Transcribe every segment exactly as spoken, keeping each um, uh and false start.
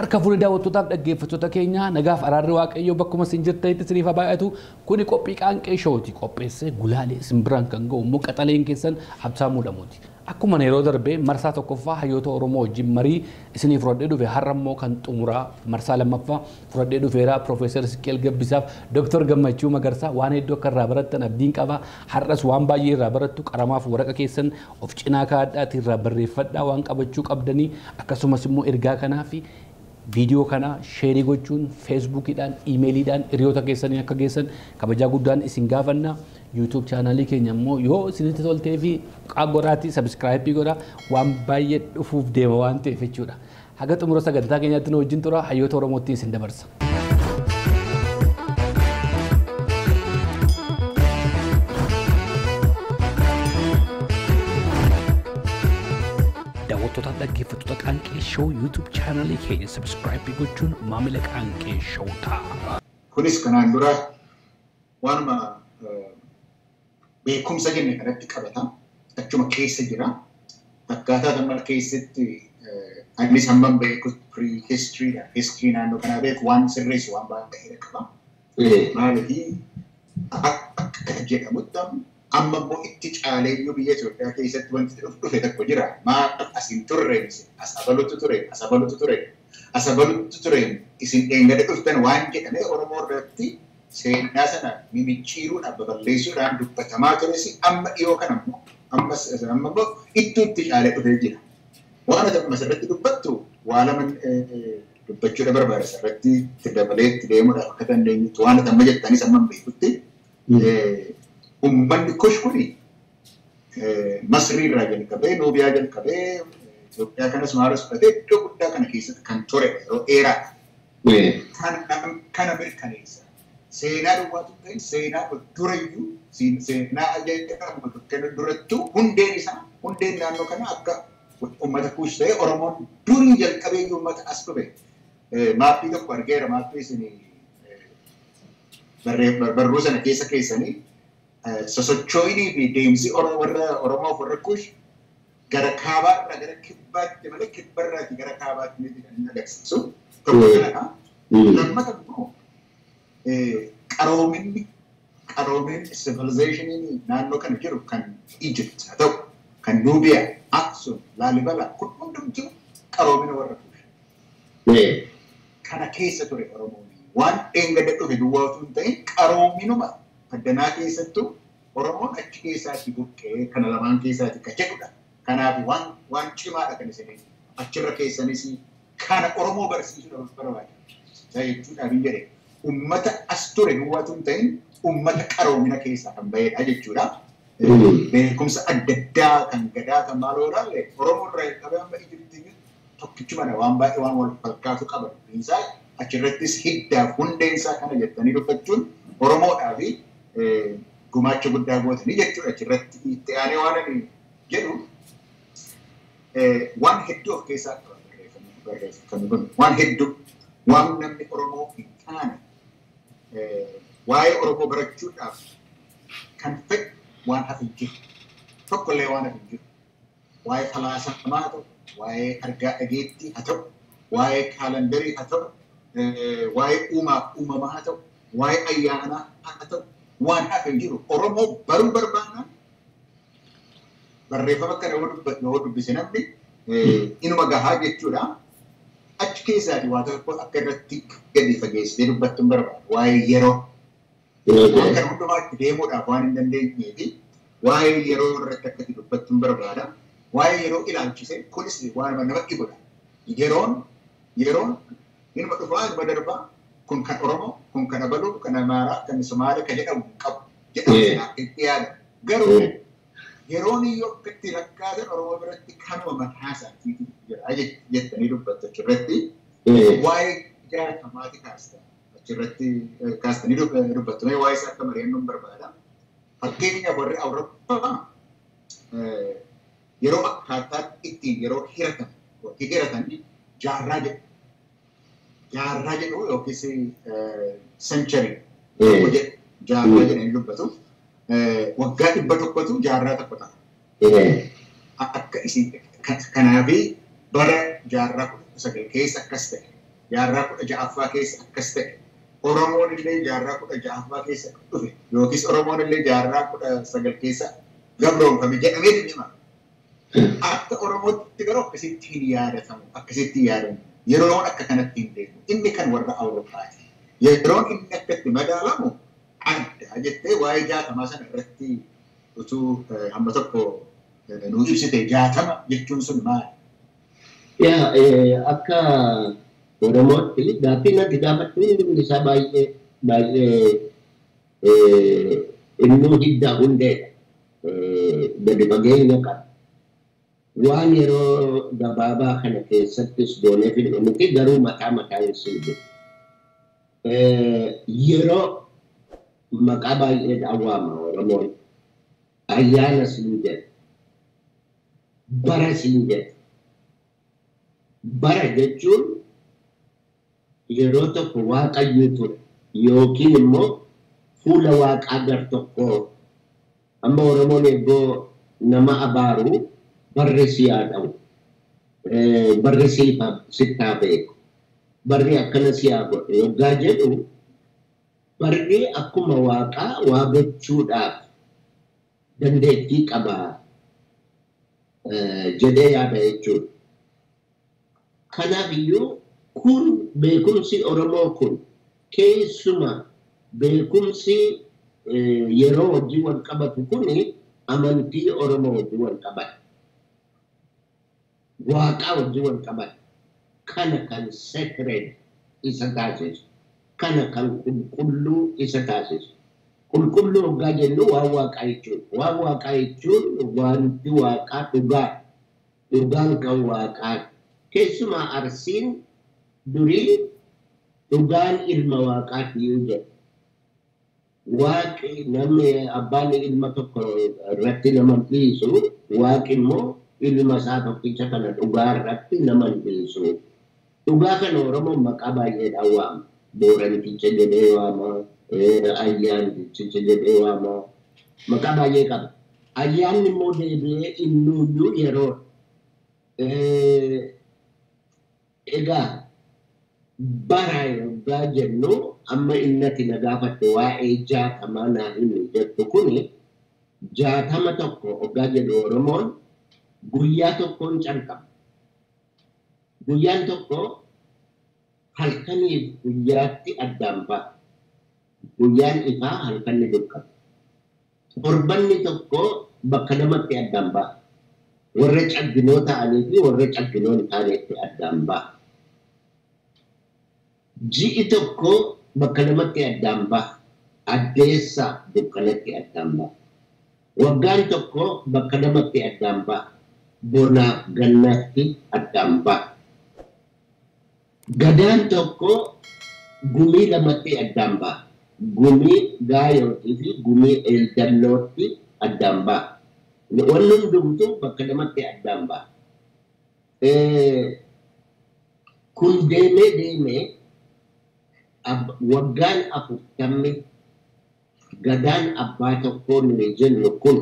Harka fuudhee daawwattootaaf dhaggeeffattoota keenya nagaaf araarri waaqayyoo bakkuma isin jirtanitti isiniif haa baay'atu kuni qophii qaanqee shooti qopheessee gulaalee simbiraan kan ga'u immoo qaxaleen keessan Habsaamuu Damuuti. Akkuma yeroo darbee marsaa tokkoffaa hayyoota Oromoo wajjin marii isiniif fudhadhee dhufe har'a immoo kan xumuraa marsaa lammaffaa fudhadhee dhufeera Profeesar Isqeel Gabbisaaf Dooktar Gammachuu Magarsaa waan hedduu akka irraa barattan abdiin qaba. Har'as waan baay'ee irraa barattu qaramaaf waraqa keessan of cinaa kaa'adhaati irraa barreeffadhaa waan qabachuu qabdanii akkasumas immoo ergaa kanaa fi video kana share gochuun Facebookidhaan emailidhaan hiriyoota keessanii akka geessan kabajaa guddaan isin gaafanna. YouTube channel keenya immoo yoo isinitti toltee fi qaagoraati subscribe godha waan baay'ee dhufuuf deema waan ta'eef jechuudha. Haga xumura sagantaa keenyaatti nu wajjin tura hayyoota Oromootti isin dabarsa. Daawwattoota dhaggeeffattoota Qaanqee Show YouTube channel keenya subscribe gochuun maamila Qaanqee Show ta'a. Kunis kanaan dura waanuma beekumsa jenne kanatti qabata achuma keessa jira. Akkaataa dammal keessatti anis hamman beeku pre history dha. History naannoo kanaa beeku waan sirreessu waan baay'ee qaba. Maaliif akka jedhamutti amma immoo itti caalee iyyuu biyya Itoophiyaa keessatti wanti dhufe tokko jira. Maal asin turre as abalutu ture as abalutu ture as abalutu ture isin eengada dhuftan waan jedhamee Oromoo irratti seenaa sana mimicciiruudhaan baballeessuudhaan dubbatamaa tures amma dhiyoo kana immoo ammas amma immoo itti caalee dhufee jira. Waan ati amma asirratti dubbattu waa lama dubbachuudha barbaada asirratti itti dabalee itti deemuudhaaf akka dandeenyutti waan ati amma jettanis amma beekutti ummanni kush kuni Masrii irraa jalqabee Nuubiyaa jalqabee Itoophiyaa kanas maalas fudhatee iddoo guddaa kana keessatti kan ture yeroo dheeraadha. Kana mirkaneessa. Seenaa duwwaatu ta'in seenaa durayyuu seenaa jedhamu tokko durattuu hundeen isaa hundeen naannoo kana akka uummata kuush ta'e Oromoon durii jalqabee uummata as dhufe. Maappii tokko argeera maappii isin barruu sana keessa keessanii sosochoonii fi deemsi warra Oromoo warra kuush gara kaabaarraa gara kibbaatti malee kibbarraatti gara kaabaatti miti kan inni agarsiisu. Tokko kanadha. Lammata immoo qaroominni qaroomin civilizationiin naannoo kana jiru kan Egypt haa ta'u kan Nuubiyaa, Aksum, Laalibala kun hundumtuu qaroomina warra kuush. Kana keessa ture Oromoon waan eengada dhufe duwwaa osoo hin ta'in qaroominuma addanaa keessattuu Oromoon achi keessaatti buqqee kana lamaan keessaatti ka jedhudha. Kanaaf waan waan cimaadha kan isin achirra keessanis kana Oromoo barsiisuudhaaf barbaada. Isa jechuudhaaf hin jedhe ummata as ture duwwaa osoo hin ta'in ummata qaroomina keessaa kan bahedha jechuudha. Beekumsa adda addaa kan gadaa kan maaloo ilaalle Oromoo irraa qabee amma Ijiptiin tokkichumana waan baay'ee waan wal fakkaatu qaba. Isaa achirrattis hiddaaf hundeensaa kana jettanii dubbachuun Oromoodhaa fi gumaacha guddaa gootanii jechuudha. Achirratti itti aanee waan ani jedhu waan hedduu of keessaa barreeffamni kun waan hedduu waan namni Oromoo hin taane waa'ee Oromoo barachuudhaaf kan fedhu waan hafe hin jiru. Tokkollee waan hafe hin jiru. Waa'ee falaasamaa haa ta'u, waa'ee argaa dhageettii haa ta'u, waa'ee kaalandarii haa ta'u, waa'ee uumaaf uumamaa haa ta'u, waa'ee ayyaanaa haa ta'u. Waan hafe jiru Oromoo baruu barbaadna barreeffama kana yoo dubbise namni inuma gahaa jechuudha. Achi keessaati waa tokko akka irratti gadi fageessitee dubbattuun barbaada. Waa'ee yeroo waan kana hundumaatti deemuudhaaf waan hin dandeenyee fi waa'ee yeroo irratti akkatti dubbattuun barbaada. Waa'ee yeroo ilaalchise kunis waan nama dhibudha. Yeroon yeroon inuma dhufaa inuma darbaa. Kun kan Oromoo, kun kan Abaluu, kan Amaaraa, kan Somaalee kan jedhamu qabu jedhamu itti yaada. Garuu yeroon iyyuu akka itti rakkaatan Oromoo biratti kanuma mataa isaatiitu jira jettanii dubbattu achirratti waa'ee jaallatamaa kaastan achirratti kaastanii dubbattu waa'ee isaa akka mari'annuun barbaada. Fakkeenyaaf warri Awurooppaa yeroo akkaataa ittiin yeroo hiratan yookiin hiratan jaarraa jedhu. Jaarraa jedhu yookiis century jaarraa jedhanii dubbatu waggaa dhibba tokkotu jaarraa tokko ta'a. Akka isin kanaafi bara jaarraa kudha sagal keessa akkas ta'e jaarraa kudha ja'affaa keessa akkas ta'e. Oromoon illee jaarraa kudha ja'affaa keessa dhufe yookiis Oromoon illee jaarraa kudha sagal keessa gabroomfame jedhamee dhimma. Akka Oromootti garuu akkasitti hin yaadatamu akkasitti yaadamu yeroon akka kanatti hin deemu inni kan warra Awurooppaati. Yeroon inni akkatti madaalamu adda jettee waa'ee jaatamaa sana irratti utuu hamma tokko nuu ibsite jaatama jechuun sun maali? Yaa akka Oromootti gaaffii natti gaafattu hundi isaa baay'ee baay'ee innuu hiddaa hundeedha. Gadi fageenya qaba. Waan yeroo gabaabaa kana keessattis doonee fidhu miti garuu mataa mataa hin jiru. Yeroo maqaa baay'ee awwaama Oromoon ayyaana siin jedha. Bara siin jedha. Bara jechuun yeroo tokko waaqayyo ture yookiin immoo fuula waaqaa gar tokkoo amma Oromoon eegoo nama abaaru barri siyaa dhawu barri sittaa beeku barri akkana siyaa godhe yoggaa jedhu barri akkuma waaqaa waa gochuudhaaf dandeettii qabaa jedhee yaada jechuudha. Kanaaf iyyuu kun beekumsi Oromoo kun keessuma beekumsi yeroo wajjin wal qabatu kuni amantii Oromoo wajjin wal qabatu. Waaqaa wajjin wal qabatu. Kana kan sacred isa taasisu. Kana kan qulqulluu isa taasisu. Qulqulluu hoggaa jennu waan waaqaa jechuudha. Waan waaqaa jechuun wanti waaqaa dhugaa. Dhugaan kan waaqaa. Keessumaa Arsiin durii dhugaan ilma waaqaati yoo jedhu. Waaqi namni abbaan ilma tokko irratti nama dhiisu waaqi immoo ilma isaa tokkicha kana dhugaa irratti nama dhiisu. Dhugaa kana Oromoon maqaa baay'eedhaan waama. Booranticha jedhee waama. Ayyaanticha jedhee waama. Maqaa baay'ee qaba. Ayyaanni immoo deebi'ee innuuyyuu yeroo egaa bara yoggaa jennu amma innati na gaafatte waa'ee jaatamaa naa himi jettu kuni jaatama tokko hoggaa jedhu Oromoon guyyaa tokkoon calqaba. Guyyaan tokko halkaniif guyyaatti addaan ba'a. Guyyaan ifaa halkanni dukkana. Torbanni tokko bakka lamatti addaan ba'a. Warra cabginoo ta'anii fi warra cabginoo hin taanetti addaan ba'a. Ji'i tokko bakka lamatti addaan ba'a. Addeessa dukkanatti addaan ba'a. Waggaan tokko bakka lamatti addaan ba'a. Bonaaf gannatti addaan ba'a. Gadaan tokko gumii lamatti addaan ba'a. Gumii gaayootii fi gumii eeldallootti addaan ba'a. Wanni hundumtuu bakka lamatti addaan ba'a. Kun deemee deemee waggaan afurtammi gadaan abbaa tokkoo nuyi jennu kun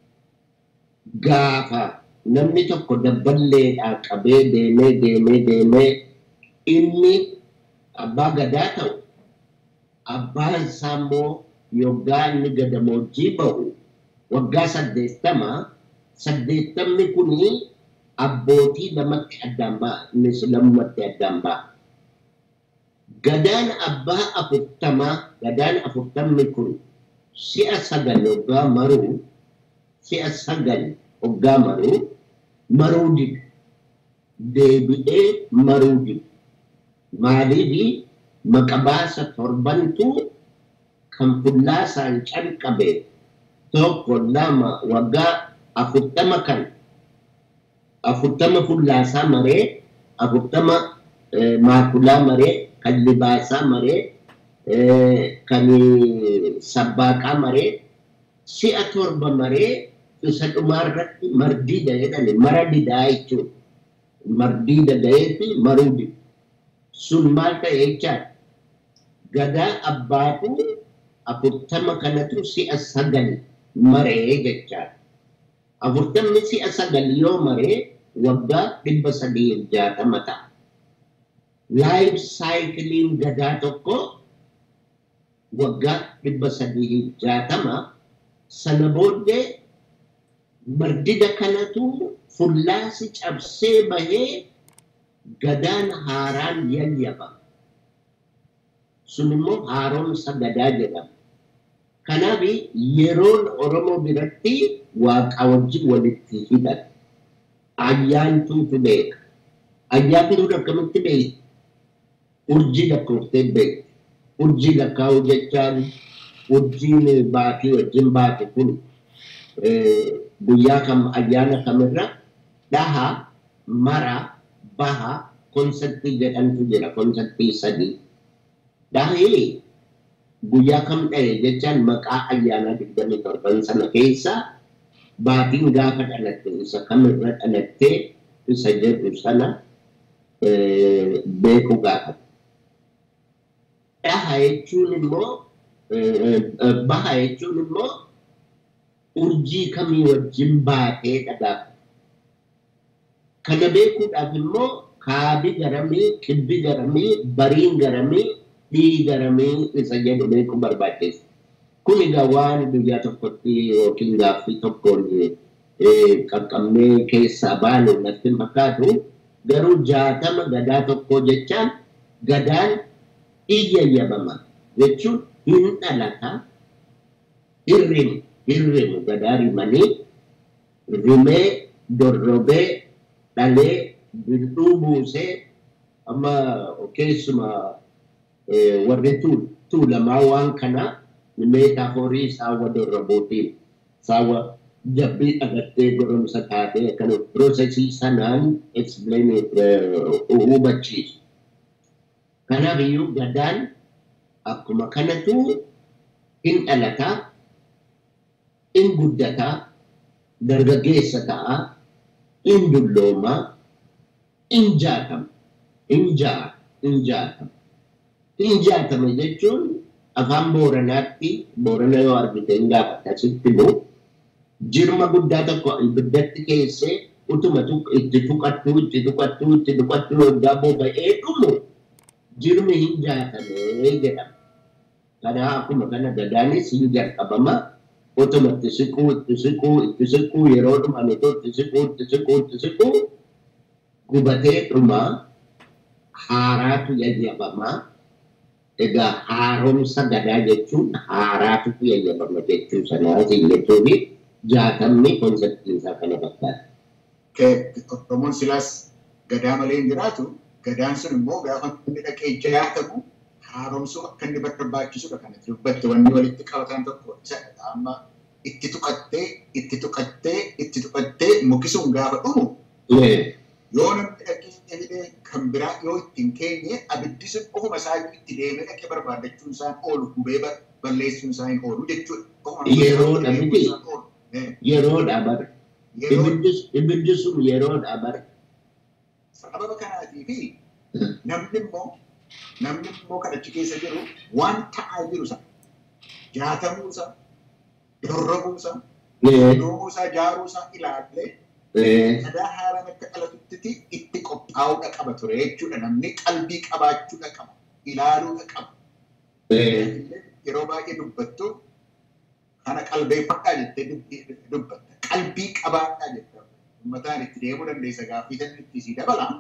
gaafa namni tokko dabballeedhaa qabee deemee deemee deemee inni abbaa gadaa ta'u abbaan isaa immoo yoggaa inni gadamoojjii ba'u waggaa saddeettama saddeettamni kuni abbootii lamatti addaan ba'a innis lammatti addaan ba'a. Gadaan abbaa afurtamaa gadaan afurtamni kun si'a sagal hoggaa maruu si'a sagal hoggaa maruu maruu dida deebi'ee maruu dida maaliifi maqabaasa torbantu kan fullaasaan calqabe tokko lama waggaa afurtama kan afurtama fullaasaa maree afurtama maakulaa maree kan libaasaa maree kan sabbaaqaa maree si'a torba maree isa dhumaarratti mardiida jedhani mara didaa jechuudha. Mardiida ga'eeti maruu dida. Sun maal ta'e jechaadha. Gadaa abbaatu afurtama kanatu si'a sagal maree jechaadha. Afurtamni si'a sagal yoo maree waggaa dhibba sadii jaatama ta'a. life cycling gadaa tokko waggaa dhibba sadii jaatama sana booddee mardida kanatu fullaasi cabsee bahee gadaan haaraan yayyaba. Sun immoo haaromsa gadaa jedhama. Kanaaf yeroon Oromoo biratti waaqa wajjin walitti hidhata. Ayyaantuutu beeka. Ayyaantuun akkamitti beekti? Urjii lakkooftee beekti. Urjii lakkaa'uu jechaan urjiin baatii wajjin baate kun guyyaa kam ayyaana kamirra dhaha mara baha konseptii jedhantu jira. Konseptii sadii. Dhahee guyyaa kam dhahe jechaan maqaa ayyaana digdamii torban sana keessa baatiin gaafa dhalatte isa kamirra dhalattee isa jedhu sana beeku gaafa. Dhaha jechuun immoo baha jechuun immoo urjii kamii wajjin baatee dhagaaf. Kana beekuudhaaf immoo kaabi garamii, kibbi garamii, bariin garamii, dhii garamii isa jedhu beeku barbaachisa. Kun egaa waan guyyaa tokkotti yookiin gaaffii tokkoon qaqqabnee keessaa baanu natti fakkaatu garuu jaatama gadaa tokko jechaan gadaan iyyayyabama jechuun hin dhalata hirrimu hirrimu gadaa rimanii rimee dorrobee dhalee bilduu buusee amma keessuma warri tuulamaa waan kanaa metaaforii saawwa dorrobuutiin saawwa jabbii dhagattee goromsa taatee kan piroosesii sanaan explain hubachiisu. Kanaaf iyyuu gadaan akkuma kanatu hin dhalataa, hin guddataa, dargaggeessa ta'a, hin dulloomaa, hin jaatama, hin jaa, hin jaatama. Hin jaatama jechuun afaan Booranaatti Boorana yoo argite hin gaafata sitti bu'u jirma guddaa tokko ibiddatti keessee utuma itti tuqattuu itti tuqattuu itti tuqattuu waggaa boba'ee dhumu jirmi hin jaatamee jedhama. Kanaa akkuma kana gadaanis hin jalqabama utuma itti siquu itti siquu itti siquu yeroo dhumametu itti siquu itti siquu itti siquu gubatee dhumaa haaraatu yayyabamaa. Egaa haaromsa gadaa jechuun haaraatu yayyabama jechuu sanaa jechuufi jaatamni konseptiin isaa kana fakkaata. Oromoon silaas gadaa malee hin jiraatu gadaan sun immoo gaafa inni dhaqee jaatamu haaromsuu akka inni barbaachisudha kanatti dubbatte wanni walitti qabatan tokko isa amma itti tuqattee itti tuqattee itti tuqattee mukisuun gaafa dhumu yoo namni dhaqee hidhee kan biraa yoo ittiin keenye abiddi sun ofuma isaa itti deemee dhaqee barbaadachuun isaan oolu gubee balleessuun isaa hin oolu jechuudha. Yeroodha miti yeroodha bara. Ibiddi sun yeroodha bara. Sababa kanaatii fi namni immoo namni immoo kan achi keessa jiru waan ta'aa jiru sana jaatamuusaa dorrobuusaa dorrobuusaa jaaruusaa ilaalee gadaa haaraan akka dhalatutti itti qophaa'uudha qaba ture jechuudha. Namni qalbii qabaachuudha qaba ilaaluudha qaba. Yeroo baay'ee dubbattu kana qalbeeffadhaa jettee dubbatta. Qalbii qabaadhaa jetta. Uummataan itti deemuu dandeessa gaaffii tan itti sii dabalaa.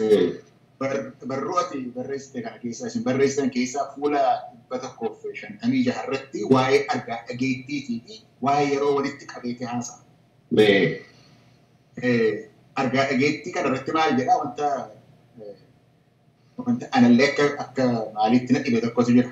Barruu ati barreessite kana keessaa isin barreessitan keessaa fuula dhibba tokkoof shantamii jaharratti waa'ee argaa dhageettiitii fi waa'ee yeroo walitti qabeete haasa'a. Argaa dhageettii kana irratti maal jedhaa wanta wanta anallee akka akka maaliitti na dhibe tokkotu jira.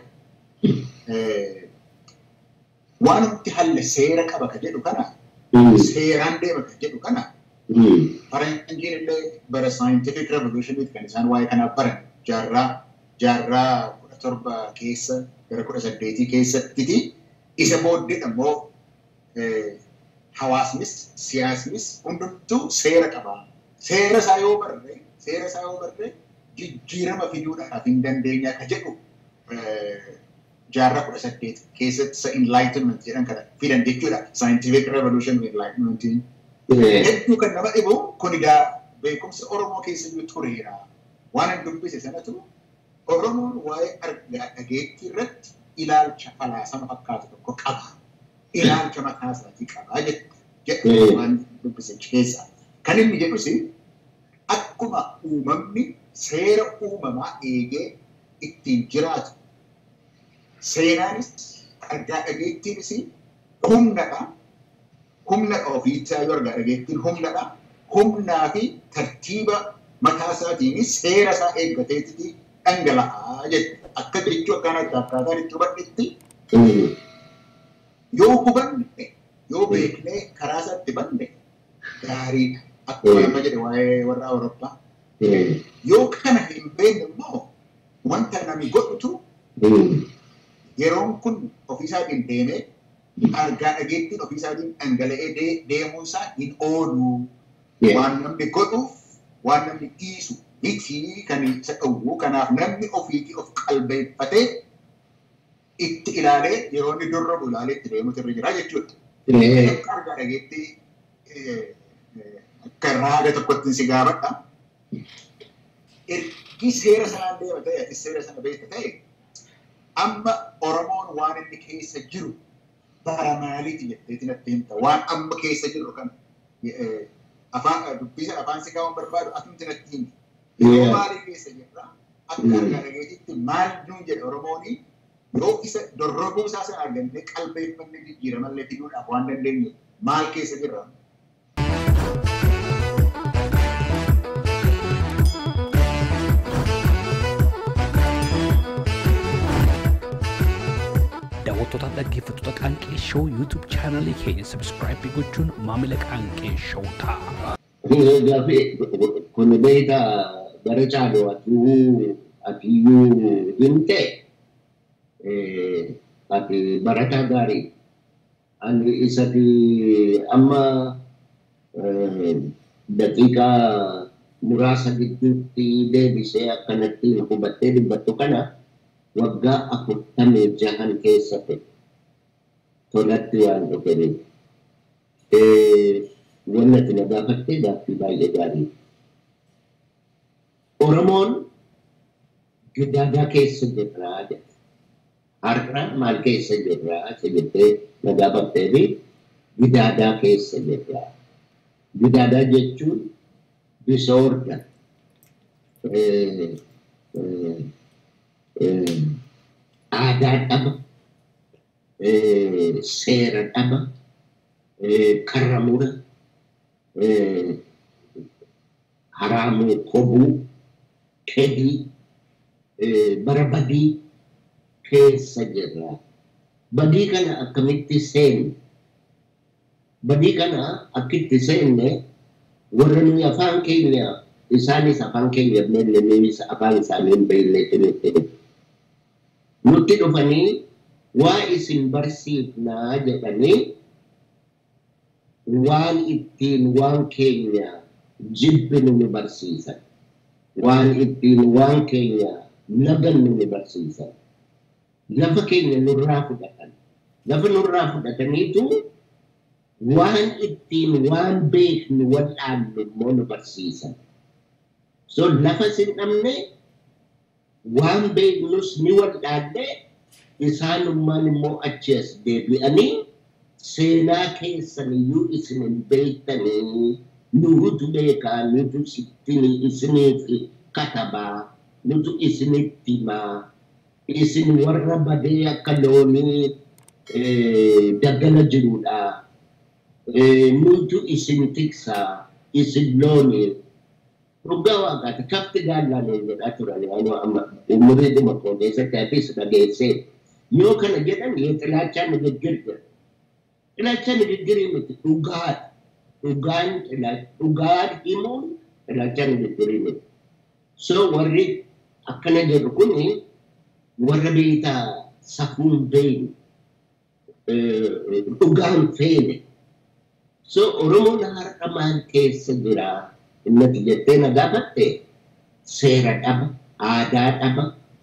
Waan nuti halle seera qaba ka jedhu kana seeraan deema ka jedhu kana faranjiin illee bara scientific revolution kan isaan waa'ee kanaaf baran jaarraa jaarraa kudha torba keessa gara kudha saddeetii keessatti isa booddee immoo hawaasnis siyaasnis hundumtuu seera qaba. Seera isaa yoo barree seera isaa yoo barree jijjiirama fiduudhaaf hin dandeenya ka jedhu jaarraa kudha saddeet keessatti isa enlightenment jedhan kana fidan jechuudha. Scientific revolution enlightenmentiin. Hedduu kan nama dhibu kun egaa beekumsa Oromoo keessa iyyuu tureera. waan hin dubbise sanatu Oromoon waa'ee argaa dhageettii irratti ilaalcha falaasama fakkaatu tokko qaba. Ilaalcha mataa isaatii qaba jedhu waan dubbise keessaa. Kan inni jedhus akkuma uumamni seera uumamaa eegee ittiin jiraatu. Seenaanis argaa dhageettiinis humnadha. Humna ofiichaa yoo argaa dhageettiin humnadha. Humnaa fi tartiiba mataa isaatiin seera isaa eeggateetti dhangala'aa jedhu. Akka jechuu akkanatti akkaataan itti hubadhetti yoo hubanne yoo beeknee karaa isaatti banne gaariidha. Akkuma amma jedhe waa'ee warra Awurooppaa. Yoo kana hin beekne immoo wanta namni godhutu yeroon kun ofiisaatiin deemee argaa dhageettiin ofiisaatiin dhangala'ee deemuunsaa hin oolu. Waan namni godhuuf waan namni dhiisu miti kan isa dhowwu. Kanaaf namni ofiitii of qalbeeffatee itti ilaalee yeroo inni dorrobu ilaalee itti deemuutu irra jira jechuudha. Argaa dhageettii akka raaga tokkotti si gaafadha. Ergi seera sanaan deema ta'e ati seera sana beekta ta'e amma Oromoon waan inni keessa jiru bara maaliiti jetteetiin natti himta. Waan amma keessa jiru kan afaan dubbisa afaan si kaa'uun barbaadu atumti natti himti. Yeroo maalii keessa jirra akka argaa dhageetitti maal nuun jedhe Oromooni yoo isa dorrobuu isaa sana argannee qalbeeffannee jijjiiramallee fiduudhaaf waan dandeenye maal keessa jirra. Daawwattoota dhaggeeffattoota Qaanqee Show YouTube channel keenya subscribe gochuun maamila Qaanqee Show ta'a. Gaafi kun beektaa bara caaluu atuu atiyyuu hin ta'e ati barataa gaarii ani isati amma daqiiqaa muraasa gidduutti deebisee akkanatti hubattee dubbattu kana waggaa afurtamii jahan keessatti tolatti waan dhufeef wanni ati na gaafattee gaaffii baay'ee gaarii. Oromoon gidaadaa keessa jirraa jedha. Har'a maal keessa jirraa jettee na gaafattee fi gidaadaa keessa jirraa. Gidaadaa jechuun disorder. Aadaa dhaba, seera dhaba, karra mura, haraamuu kobuu, kedii, bara badii keessa jirra. Badii kana akkamitti seenne? Badii kana akkitti seenne warra nuyi afaan keenya isaanis afaan keenya beellee afaan isaanii beellee nutti dhufanii waa isin barsiifnaa jedhanii waan ittiin waan keenya jibbinu ni barsiisan. Waan ittiin waan keenya lagannu ni barsiisan. Lafa keenya nurraa fudhatan. Lafa nurraa fudhataniitu waan ittiin waan beeknu wal'aannu immoo nu barsiisan. So lafa sin dhabne waan beeknus ni wal'aanne isaanummaan immoo achi as deebi'anii seenaa keessan iyyuu isin hin beektanii nutu beekaa nutu isiniif katabaa nutu isinitti himaa isin warra badee akka loonii daggala jirudha. Nutu isin tiksaa isin loonii dhugaa waaqaati kafti gaallaan jedhaa turani amma umurii dhuma koo keessatti hafis dhageessee yoo kana jedhan yoo xilaachaa nigiggir jedha. Xilaachaa nigiggirii miti dhugaadha. Dhugaan dhugaan himuun xilaachaa nigiggirii miti. So warri akkana jedhu kuni warra beektaa safuun beeynu dhugaan feene. So Oromoon har'a maal keessa jiraa? Innati jettee na gaafatte seera dhaba, aadaa dhaba,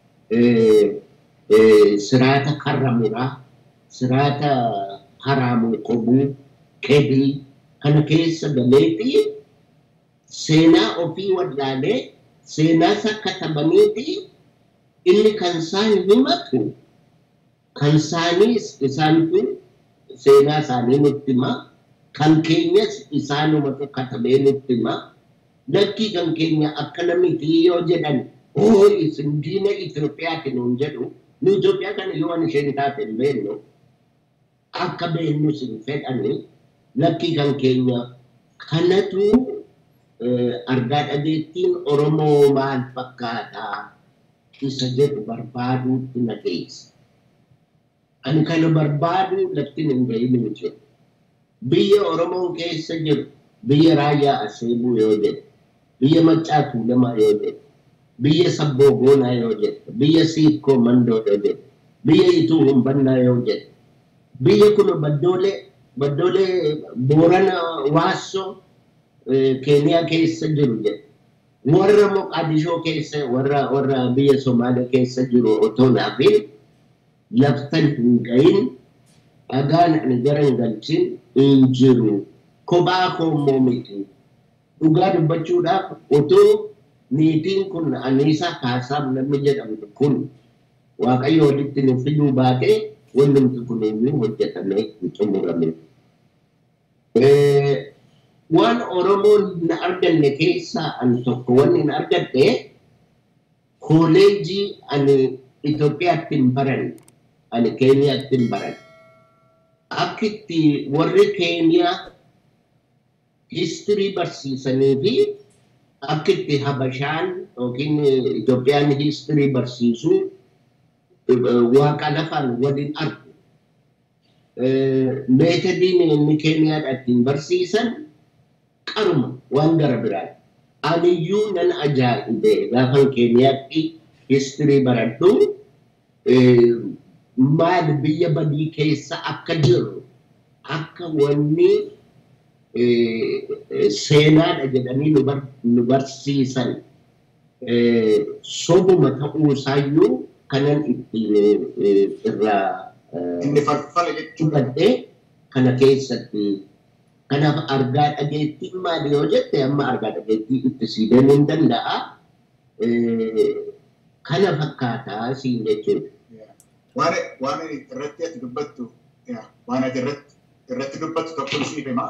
siraata karra muraa, siraata haraamuu kobuu, kedii kana keessa galeetti seenaa ofii wallaalee seenaa isaa katabaniiti inni kan isaan himatu kan isaaniis isaantu seenaa isaanii nutti hima kan keenyas isaanumatu katabee nutti hima lakkii kan keenya akkana miti yoo jedhan oo isin diina Itoophiyaatiin hin jedhu nu Itoophiyaa kana yoo waan isheen taate hin beeknu akka beeknu sin fedhani lakkii kan keenya kanatu argaa dhageettiin Oromoo maal fakkaataa isa jedhu barbaaduutti na geessa. Ani kana barbaadu laftin hin gahin jechuudha. Biyya Oromoon keessa jiru biyya Raayyaa Aseebuu yoo jedhu, biyya Maccaa Tuulamaa yoo jedhu, biyya Sabboo Goonaa yoo jedhu, biyya Siikkoo Mandoo yoo jedhu, biyya Ituu Humbannaa yoo jedhu, biyya kun baddoolee baddoolee Boorana Waassoo Keeniyaa keessa jiru jedhu. Warra Moqaadishoo keessa warra warra biyya Somaaliyaa keessa jiru otoo naafin laftan hin gahin dhagaan ani gara hin galchin hin jiru kophaa koommoo miti dhugaa dubbachuudhaaf otoo niitiin kun Aniisaa Kaasaaf namni jedhamtu kun Waaqayyo walitti nu fiduu baatee wannumti kun inni hojjetamee hin xumurame. Waan Oromoon na arganne keessaa ani tokko wanni na argadhe kooleejii ani Itoophiyaatti hin baran ani Keeniyaatti hin baran akkitti warri Keeniyaa histirii barsiisanii fi akkitti Habashaan yookiin Itoophiyaan histirii barsiisuu waaqa lafaan waliin argu meetodiin inni Keeniyaadhaatti hin barsiisan qaruma waan gara biraa aniyyuu nan ajaa'ibe gaafan Keeniyaatti histirii baradhu maal biyya badii keessa akka jiru akka wanni seenaadha jedhanii nu barsiisan sobuma ta'uu isaayyuu kanan ittiin irraa inni farfala jechuudha kana keessatti kanaaf argaa dhageettiin maali yoo jette amma argaa dhageettii itti siideen hin danda'a kana fakkaataa siin jechuudha. Waan waan irratti ati dubbattu waan ati irratti irratti dubbattu tokko siif himaa.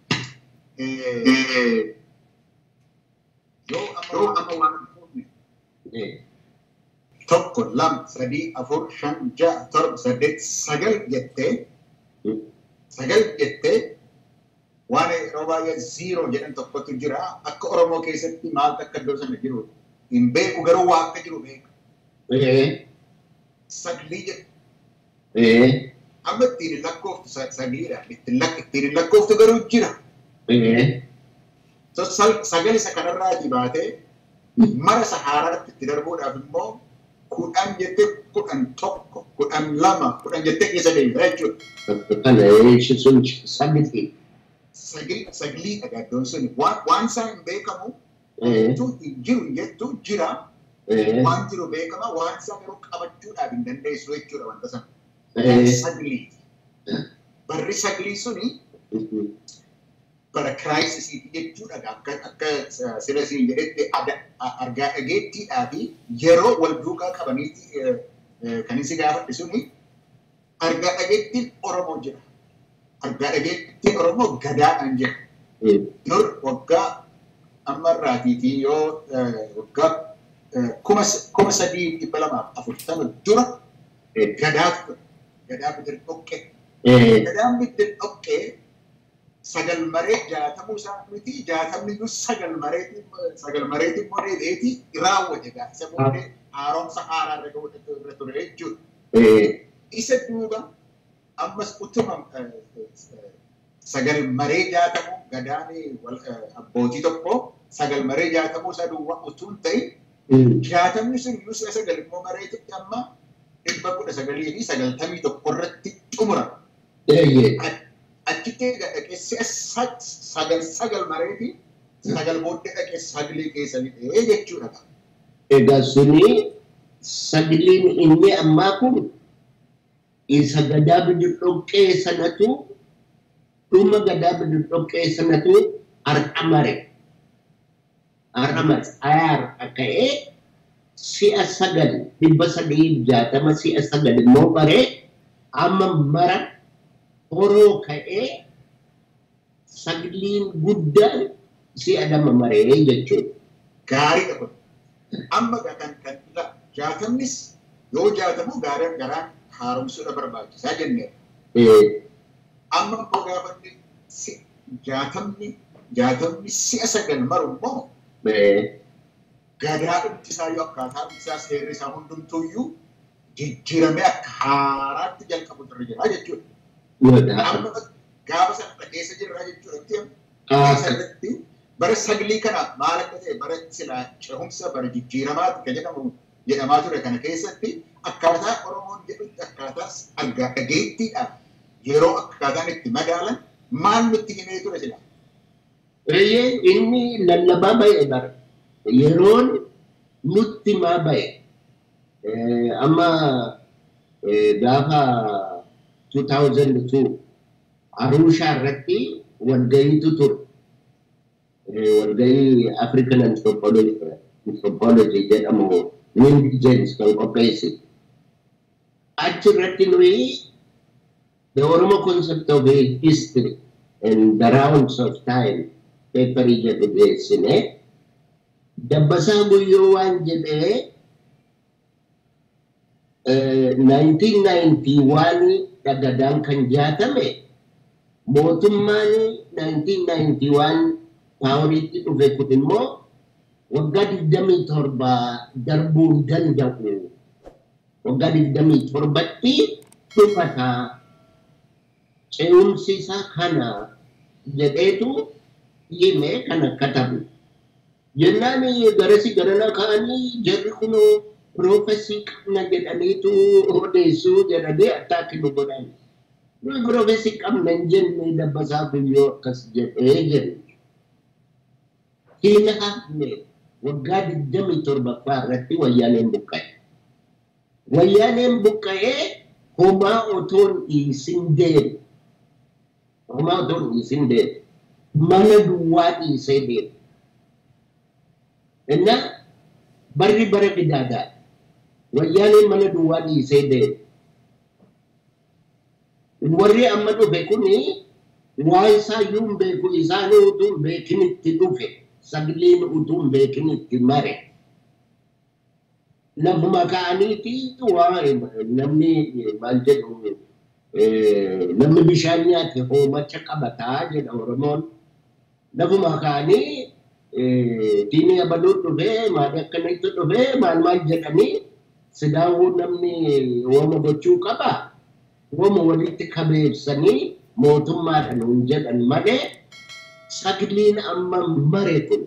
Yoo amma waan tokko lama sadii afur shan ja'a torba saddeet sagal jettee sagal jettee waan yeroo baay'ee ziiroo jedhan tokkotu jira akka Oromoo keessatti maaltu akka iddoo sana jiru hin beeku garuu waa akka jiru beeka. Saglii jedhu. Amma ittiin lakkooftu sagliidha ittiin lakkooftu garuu jira. Sagal isa kanarraatii baatee mara Sahaaraatti itti darbuudhaaf immoo kudhan jettee kudhan tokko kudhan lama kudhan jettee keessa deemta jechuudha. Kana sun saglii. Sagli sagli agaddoon sun waan isaan hin beekamu jiru jettu jira waan jiru beekama waan isaan yeroo qabachuudhaaf hin dandeessu jechuudha wanta sana sagli barri sagli suni bara kiraayisisii jechuudha akka akka sila siin jedhetti argaa dhageettiidhaa fi yeroo wal duukaa qabaniiti kan isi gaafadhe suni argaa dhageettiin Oromoo jira. Argaa dhageettiin Oromoo gadaadhaan jira. Yoo waggaa ammarraatiitii yoo waggaa kuma sadii dhibba lamaaf afurtama dura gadaatu gadaa bidir dhoqqee. Gadaan bidir dhoqqee sagal maree jaatamuu isaa miti jaatamni iyyuu sagal mareetiin sagal mareetiin modee beetii raawwate gaa isa booddee haaromsa haaraa irra ga'uu irra ture jechuudha. Isa duuba ammas utuma sagal maree jaatamu gadaan abbootii tokko sagal maree jaatamuu isaa duwwaa utuu hin ta'in jaatamni sun iyyuu sagal immoo mareetitti amma dhibba kudha sagalii fi sagaltamii tokko irratti xumura. Achitti dhaqee sagal sagal mareetii sagal booddee dhaqee sagalii keessa lixee jechuudha. Egaa suni sagaliin inni ammaa kun isa gadaa bidir dhoqqee sanatu dhuma gadaa bidir dhoqqee sanatu har'a mare aramas ayar akae si'a sagal dhibba sadii jaatama si'a sagal immoo bare amma mara horoo ka'ee sagliin guddaan si'a lama maree jechuudha. Gaarii qabu. Amma kan kan ila jaatamnis yoo jaatamu gaaraan garaan haaromsuudha barbaachisaa jennee. Amma immoo gaafanni jaatamni jaatamni si'a sagal maru immoo gadaa dhumtisaa yoo akkaataa isaa seerri isaa hundumtuuyyuu jijjiiramee akka haaraatti jalqabu irra jira jechuudha. Amma gaafa sana keessa jirra jechuudha. Asirratti bara saglii kana maal akka ta'e bara silaa cehumsa bara jijjiiramaatti kan jedhamu jedhamaa ture kana keessatti akkaataa Oromoon jedhutti akkaataa argaa dhageettiidhaan yeroo akkaataan itti madaalan maal nutti himee ture sila? Inni lallabaa ba'e bara yeroon nutti maa ba'e amma gaafa two thousand two Arusha irratti walgayiitu ture. Walgayii African Anthropology Anthropology jedhamu Wind James kan qopheesse. Achirratti nuyi the Oromo concept of history and the rounds of time paperii jedhu dhiyeessine. Dabbasaa Guyyoo waan jedhee nineteen ninety-one dhagadaan kan jaatame mootummaan nineteen ninety-one paawuriitti dhufe kun immoo waggaa digdamii torba darbuu danda'u. Waggaa digdamii torbatti dhufataa ce'umsi isaa kana jedheetu himee kana katabu. Jennaan garasi garana ka'anii jarri kunoo piroofesii qabna jedhaniitu odeessuu jedhanii attaakki nu godhan. Nuyi piroofesii qabna hin jenne Dabbasaa Guyyoo akkas jedhee jenna. Hina hafne waggaa digdamii torbaffaa irratti wayyaaneen buqqa'e. Wayyaaneen buqqa'ee homaa otoon dhiisin deemu. Homaa otoon dhiisin deemu. Mana duwwaa dhiisee deemu. Inna barri bara bidaadaa. Wayyaaneen mana duwwaa dhiisee deemu. Warri amma dhufe kuni waan isaa iyyuu hin beeku isaanii utuu hin beekinitti dhufe. Sagliin utuu hin beekinitti mare. Lafuma ka'aniiti waa namni maal jedhu namni bishaan nyaate hoomacha qabataa jedha Oromoon. Lafuma ka'anii diinii abaluun dhufee maal akkanitti dhufee maal maal jedhanii sidaawuu namni wooma gochuu qaba. Wooma walitti qabeessanii mootummaadhaan hin jedhan malee sagliin amma mare kun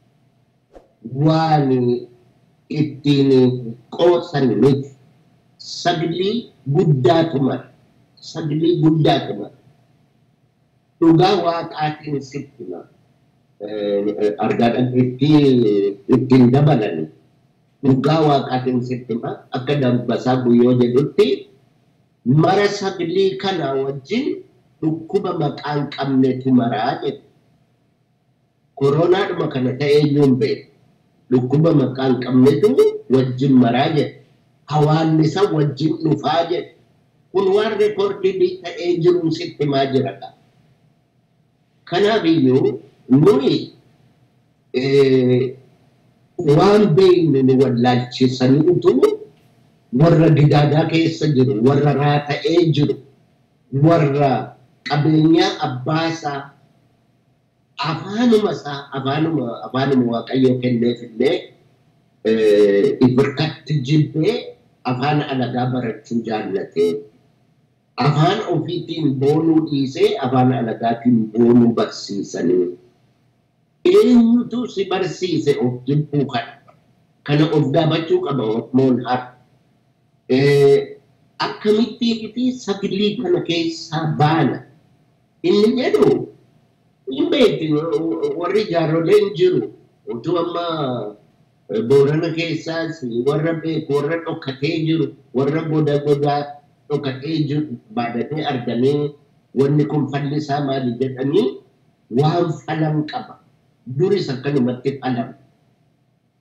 waan ittiin qoosan miti. Saglii guddaatu mare. Saglii guddaatu mare. Dhugaa waaqaatiin sitti mare. Argaadhaan ittiin dabalani. Dhugaa waaqaatiin sitti mare. Akka Dabbasaa Guyyoo jedhutti mara saglii kana wajjin dhukkuba maqaan qabnetu maraa jedhu. Koronaadhuma kana ta'ee iyyuu hin beeku. Dhukkuba maqaan qabnetu wajjin maraa jedhu. Hawaannisa wajjin dhufaa jedhu. Kun waan reekoordii ta'ee jiruun sitti maa jira qaba. Kanaaf iyyuu nuyi waan beeknu nu wallaalchisanii utuu warra gidaadaa keessa jiru, warra raata'ee jiru, warra qabeenyaa abbaasaa afaanuma isaa afaanuma afaanuma Waaqayyoo kenneef illee ifirkatti jibbee afaan alagaa barachuu jaallatee afaan ofiitiin boonuu dhiisee afaan alagaatiin boonuu barsiisanii. Eenyutu si barsiise of jibbuu kana? Kana of gaafachuu qaba Oromoon har'a. Akkamittiin saglii kana keessaa baana? Inni jedhu hin beekne warri jaarroleen jiru. Utuu amma Boorana keessaas warra beeku warra dhokatee jiru warra goda godaa dhokatee jiru baadhatee argamee wanni kun falli isaa maali jedhanii waan falan qaba. Duris akkanumatti falan.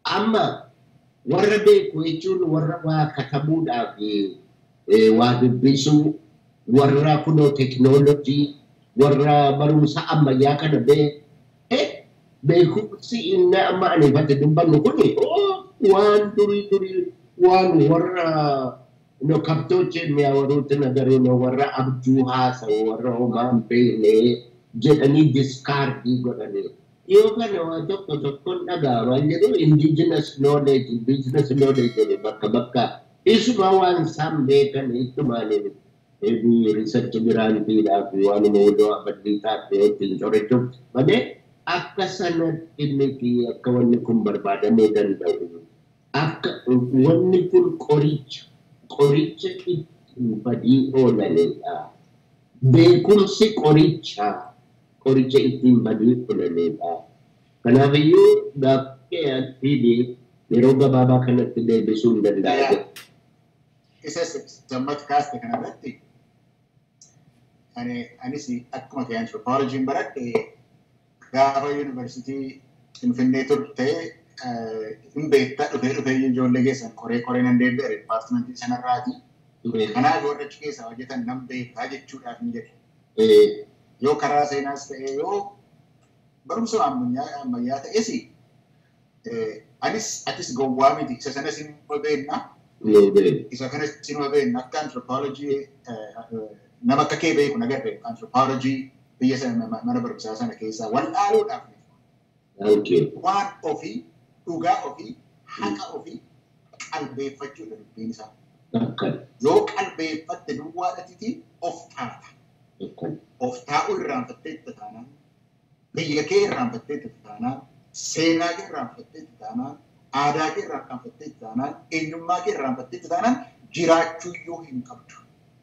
Amma warra beeku jechuun warra waa katabuudhaaf waa dubbisuu warra kunoo teknoolojii warra barumsa ammayyaa kana beeku beekumsi inni amma ani ifatti dubbannu kuni waan durii durii waan warra no kaptooche የሚያወሩት ነገር ነው warra abjuu haasa'u warra homaan beekne jedhanii diskaardii godhanii yoo kana waan tokko tokkoon dhaga'aman jedhu indigenous knowledge business knowledge jedhe bakka bakka isuma waan isaan beekan ittumaaniin eebii research biraantiidhaaf waan moodoo abaddiitaaf ittiin qorachuuf malee akka sanatti miti akka wanni kun barbaadamuu danda'u akka wanni kun qoricha qoricha ittiin badii oolanidha. Beekumsi qoricha qoricha ittiin badii oolanidha. Kanaafiyyuu gaaffii atiidhi yeroo gabaabaa kanatti deebisuu hin danda'u. Isa sammatti kaaste kanarratti anis akkuma ta'e anthropologiin baradhe gaafa yuunivarsiitii Finfinnee turte hin beektaa dhufee dhufee ijoollee keessan koree koree nan deebi'e dipaartimentii sanarraati. Kanaaf warra achi keessa hojjetan nan beektaa jechuudhaaf hin jedhe. Yoo karaa seenaas ta'e yoo barumsa ammayyaa ta'es anis atis gowwaa miti isa sanas hin beekna. Isa kanas hin beekna akka anthropologii nama akka kee beeku nagarre anthropologii biyya sana mana barumsaa sana keessaa wal'aaluudhaaf waan ofii dhugaa ofii haqa ofii qalbeeffachuudha dubbiin isaa. Yoo qalbeeffatte duwwaadhatiti of taata. Of taa'uu irraanfattee itti taanaan biyya kee irraanfattee itti taanaan seenaa kee irraanfattee itti taanaan aadaa kee irraanfattee itti taanaan eenyummaa kee irraanfattee itti taanaan jiraachuu iyyuu hin qabdu.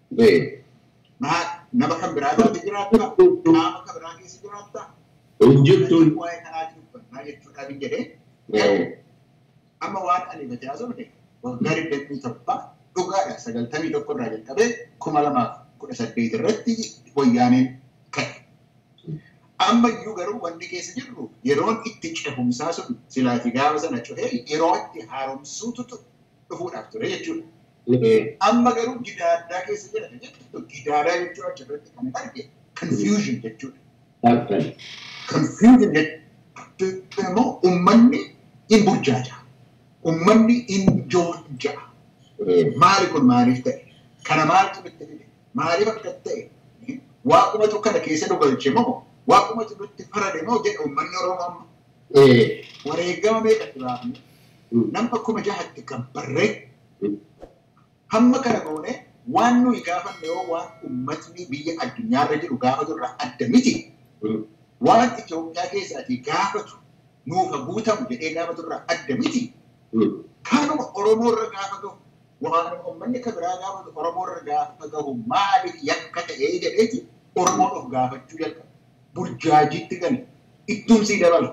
Nama kan biraa taate jiraatta qaama kan biraa keessa jiraatta. Hojjettuun waa'ee kanaa dubbannaa jechuudhaaf hin jedhee amma waan ani gati haasofne waggaa digdamii torba dhugaadha sagaltamii tokko irraa jalqabee kuma lamaaf kudha saddeet irratti wayyaaneen ka'e. Amma iyyuu garuu wanti keessa jirru yeroon itti cehumsaa sun silaati gaafa sana cehee yeroo itti haaromsuutu dhufuudhaaf ture jechuudha. Amma garuu gidaaddaa keessa jira jechuudha. Gidaadaa jechuun achirratti kan arge confusion jechuudha. Confusion jechuun immoo uummanni hin burjaaja. Uummanni hin joonja. Maali kun maaliif ta'e? Kana maaltu nutti fide? Maaliif akka ta'e? Waaqumatu kana keessa nu galche moo waaqumatu nutti farade moo jedha uummanni Oromoo amma. Wareegama meeqatti baafne? Nama kuma jahatti gabbarree hamma kana goone waan nuyi gaafanne yoo waan uummatni biyya addunyaarra jiru gaafatu irraa adda miti. Waan Itoophiyaa keessaatii gaafatu nuufa guutamu jedhee gaafatu irraa adda miti. Kanuma Oromoo irra gaafatu waan uummanni kan biraa gaafatu Oromoo irra gaafa gahu maaliif yakka ta'ee jedheeti Oromoon of gaafachuu jalqaba. Burjaajiitti gani ittumsii dabala.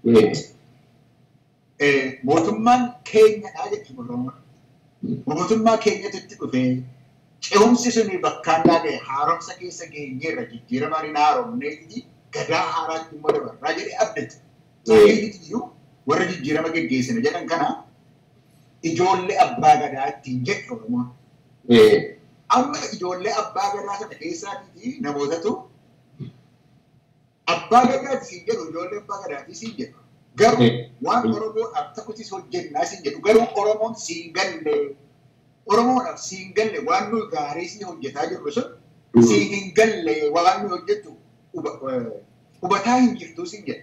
Mootummaan keenyadhaa jechuun Oromoo. Mootummaa keenyatti dhufee cehumsi suni bakkaan dhaaga'e haaromsa keessa geenyeerra jijjiiramaan hin haaromneeti gadaa haaraatti immoo dabarraa jedhee abdate. Saayititti iyyuu warra jijjiirama geggeessine jedhan kana ijoollee abbaa gadaa ittiin jedhu Oromoon. Amma ijoollee abbaa gadaa sana keessaatii namootatu abbaa gadaati siin jedhu ijoollee abbaa gadaati siin jedhu. Garuu waan Oromoodhaaf ta'utis hojjennaa siin jedhu garuu Oromoon siin galle Oromoodhaaf siin galle waan nuyi gaarii siin hojjetaa jirru sun siin hin galle waan nuyi hojjettu hubataa hin jirtu siin jedha.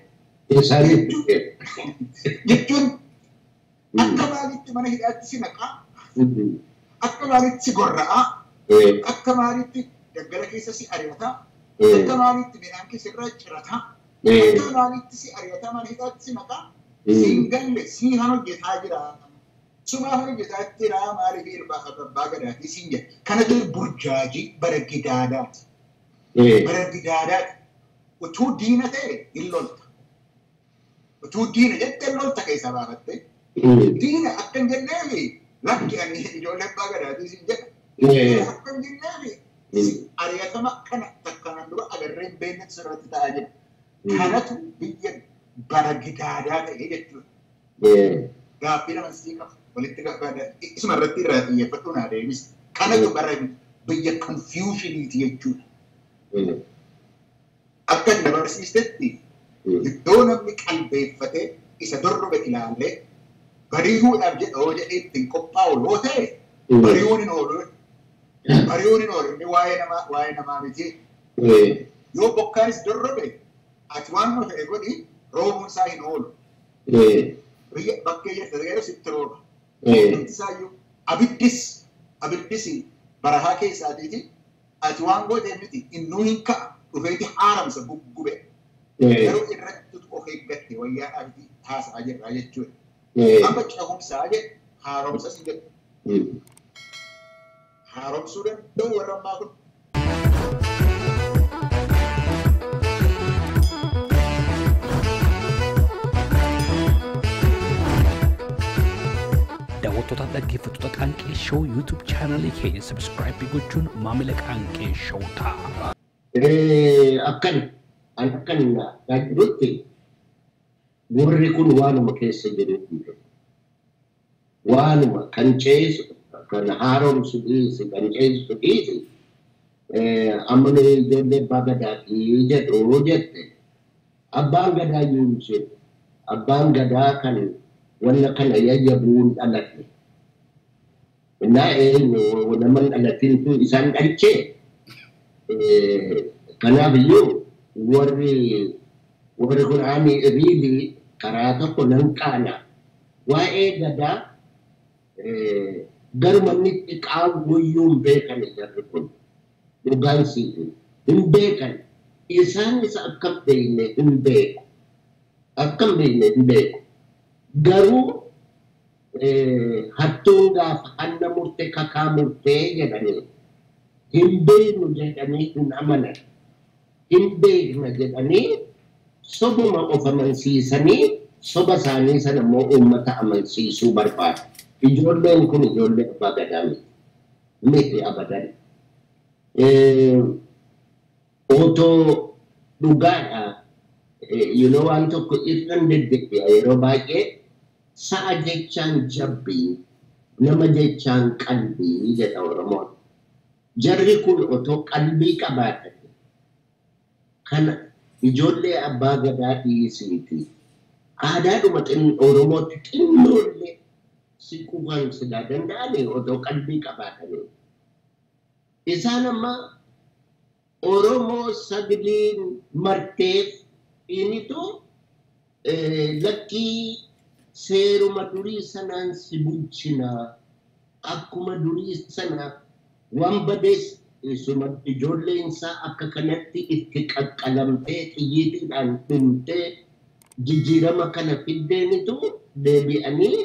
Jechuun akka maalitti mana hidhaatti si naqaa akka maalitti si gorra'aa akka maalitti daggala keessa si ari'ataa akka maalitti midhaan keessa irraa cirataa akka maalitti si ari'ataa mana hidhaatti si naqaa siin galle siin han hojjetaa jira. Sumaa hojjetaa jira maaliif ilbaa abbaa gadaatii siin jedha. Kanatu burjaajii bara gidaadaati. Bara gidaadaati. Utuu diina ta'e hin lolta. Utuu diina jettee lolta keessaa baafattee. Diina akka hin jenneefi lakki ani ijoollee abbaa gadaatii siin jedha. Akka hin jenneefi ari'atama kana takkanaan dura agarree hin beeknetu sirratti ta'aa jira. Kanatu biyya bara gidaadaa ta'e jechuudha. gaaffii nama sii qaba. Walitti gaafadha. Isuma irratti irraa xiyyeeffadhu naa deemis. Kanatu bara biyya confusioniiti jechuudha. Akka inni barsiisetti iddoo namni qalbeeffatee isa dorrobe ilaalee bari'uudhaaf jedhoo jedhee ittiin qophaa'u yoo ta'e bari'uun hin oolu. Bari'uun hin oolu inni waa'ee namaa waa'ee namaa miti. Yoo bokkaanis dorrobe ati waan nu ta'e godhi roobuun isaa hin oolu. Biyya bakkee jedhee sitti rooba. Isaayyuu abiddis abiddis barahaa keessaatiiti ati waan gootee miti innuu hin ka'a dhufeeti haaramsa guggube. Yeroo irratti of eeggatte wayyaadhaaf haasa'aa jirraa jechuudha. Amma cehumsaa jedhe haaromsa si jedhu. Haaromsuu danda'u warra ammaa kun. Daawwattoota dhaggeeffattoota Qaanqee Show YouTube channel keenya subscribe gochuun maamila Qaanqee Show ta'a. Akkan akkan dhaggeeffattooti warri kun waanuma keessa jiru. Waanuma kan ceesu kan haaromsu dhiisi kan ceesu dhiisi amma ijoollee abbaa gadaa jedhu jette abbaan gadaa yuumse abbaan gadaa kan wala kana yayyabuun dhalate. Naa eenyu naman dhalatin tu isaan dhalchee kanaaf iyyuu warri warri kun ani riili karaa tokko nan qaana waa'ee gadaa garmanni xiqqaa guyyuun beekan jarri kun dhugaan siiti hin beekan isaan isa akkam beekne hin beeku akkam beekne hin beeku garuu hattuun gaafa hanna murtee kakaa murtee jedhanii hin beeknu jedhanii hin amanan hin beekna jedhanii sobuma of amansiisanii soba isaanii sana immoo uummata amansiisuu barbaadu. Ijoolleen kun ijoollee abbaa gadaa miti. Miti abadan. Otoo dhugaadha yeroo waan tokko irraan deddeebi'a yeroo baay'ee sa'a jechaan jabbii nama jechaan qalbii jedha Oromoon. Jarri kun otoo qalbii qabaatan kana ijoollee abbaa gadaa dhiisiiti. Aadaadhuma Oromootti xinnoollee si kuufan silaa danda'anii otoo qalbii qabaatanii. Isaan amma Oromoo sagaliin marteef initu lakkii seeruma durii sanaan si bulchinaa akkuma durii sana waan badees isuma ijoolleen isaa akka kanatti itti qaqqalamtee xiyyiitiidhaan dhumtee jijjiirama kana fiddeenitu deebi'anii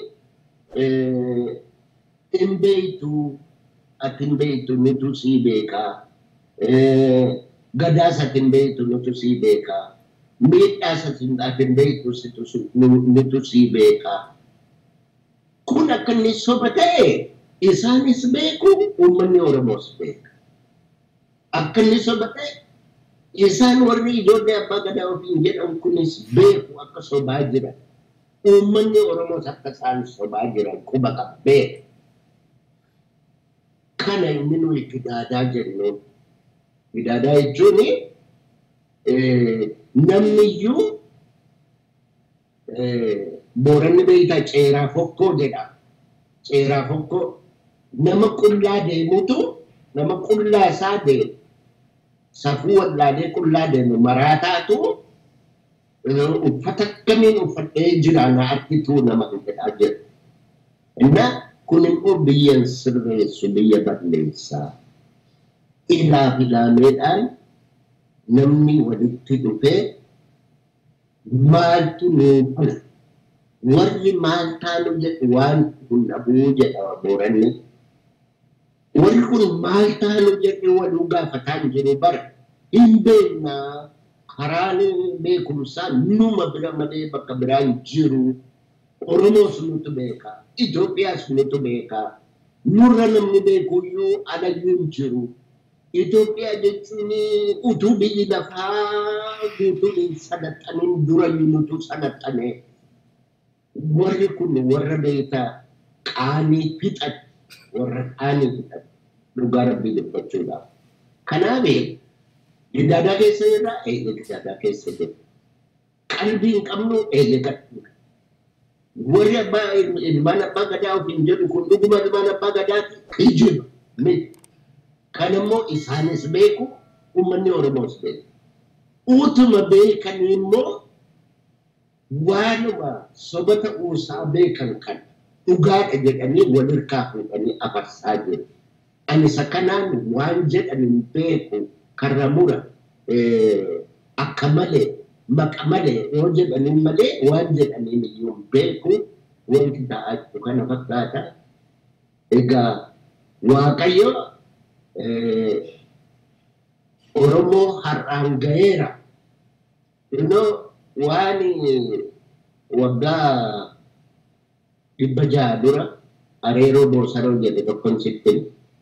hin beektu ati hin beektu nitu sii beekaa gadaas ati hin beektu nitu sii beekaa miidhaas ati hin beektu nitu sii beekaa kun akka inni soba ta'e isaanis beeku uummanni Oromoos beeka akka inni soba ta'e isaan warri ijoollee abbaa gadaa ofiin jedhan kunis beeku akka sobaa jiran uummanni Oromoos akka isaan sobaa jiran quba qabbee kana inni nuyi gidaadaa jennu gidaadaa jechuun namni iyyuu booranni beektaa ceeraa fokkoo jedha ceeraa fokkoo nama qullaa deemutu nama qullaa isaa deemu safuu wallaalee qullaa deemu maraataatu uffata akkamiin uffadhee jira na argituu nama jedhaa jira. Innaa kun immoo biyyan sirreessu biyya balleessaa. Ilaaf ilaameedhaan namni walitti dhufee maaltu nuu bula. Warri maal taanu jedhu waan kun dhabuu jedha Booranni. Warri kun maal taanu jedhu waluu gaafataan jiru bara hin beeknaa karaan beekumsaa numa bira malee bakka biraan jiru. Oromoos nutu beekaa, Itoophiyaas nutu beekaa. Nurra namni beekuyyuu alayyuu hin jiru. Itoophiyaa jechuun utuu biyyi lafaa guutuun hin sadaxanin durayyuu nutu sadaxane. warri kun warra beektaa qaanii fixan warra qaanii fixan dhugaa rabbii dubbachuudhaaf. Kanaaf gidaadaa keessa jirra eeyyee gidaadaa keessa jirra. Qalbii hin qabnu eeyyee qabnu. Warri abbaa ilmaan abbaa gadaa ofiin jedhu kun dhuguma ilmaan abbaa gadaati hijiba miti. Kan immoo isaanis beeku uummanni Oromoos beeku. Utuma beekanii immoo waanuma soba ta'uusaa beekan kan dhugaadha jedhanii walirkaa fuudhanii afarsaa jiru. Ani isa kanaan waan jedhaniin beeku karra mura akka malee maqa malee yoo jedhaniin malee waan jedhaniin iyyuu beeku wanti ta'aa jiru kana fakkaata. Egaa Waaqayyo Oromoo har'aan gaheera. Innoo waan waggaa dhibba jaha dura areeroo boosaroo jedhe tokkon sitti.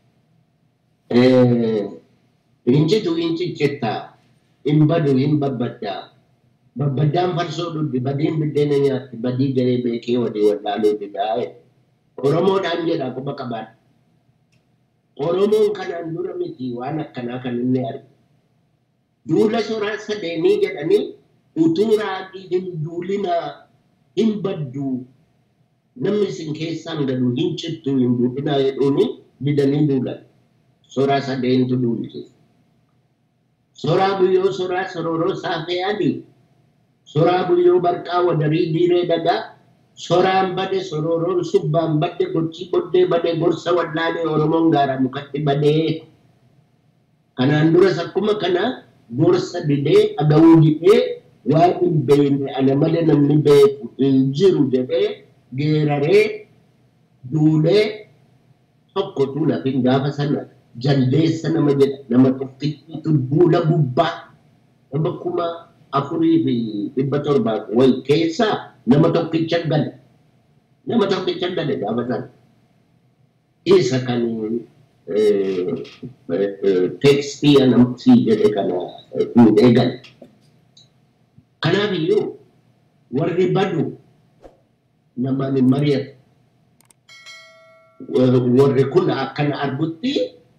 Injitu injichettaa hin badu hin babbaddaa. Babbaddaan farsoo dhudhi badiin biddeena nyaatti badii garee beekee wadii wallaaluu didaa. Oromoodhaan jedha quba qabaadha. Oromoon kanaan dura miti waan akkanaa kan inni argu. Duula soraa sadeenii jedhanii utuu raadii hin duulinaa hin baddu namni isin keessaan gadu hin cittu hin duudinaa jedhuuni didanii duulan. Soraa sadeentu duulchise. Soraa buyyoo soraa sororoo saafee adii. Soraa buyyoo barqaa wadarii diiree dagaa. Soraan bade sororoon subbaan bade gochii boddee bade gorsa wallaalee Oromoon gaara mukatti badee. Kanaan duras akkuma kana gorsa didee agawuu didee waan hin beekne ana malee namni beeku hin jiru jedhee geeraree duulee tokkotu lafin gaafa sana jaldeessa nama jedha nama tokkittiitu duula gubbaa nama kuma afurii fi dhibba torbaa wal keessaa nama tokkicha gale nama tokkicha gale gaafa sana isa kan tekstii anamsii jedhe kana fuudhee gale. Kanaaf iyyuu warri badu namaan hin mari'atu. Warri kun akkana argutti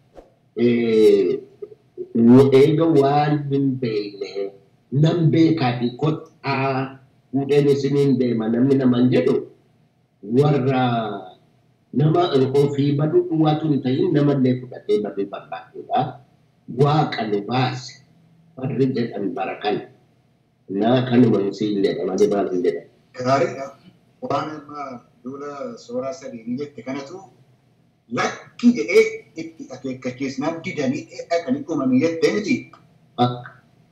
eega waan hin beekne nam beekaa fi kottaa fuudheen isiniin deema namni namaan jedhu warra nama ofii baduu duwwaatu hin ta'in namallee fudhatee baduu barbaadudha. Waaqa nu baase warri jedhan bara kana. Naa kanuma nusiin jedhama malee maal hin jedhan. Gaariidha. Waan amma duula sooraa sadii jette kanatu lakki jedhee itti akeekkachiisnaan didanii dhaqanii uumame jettee miti. Akka.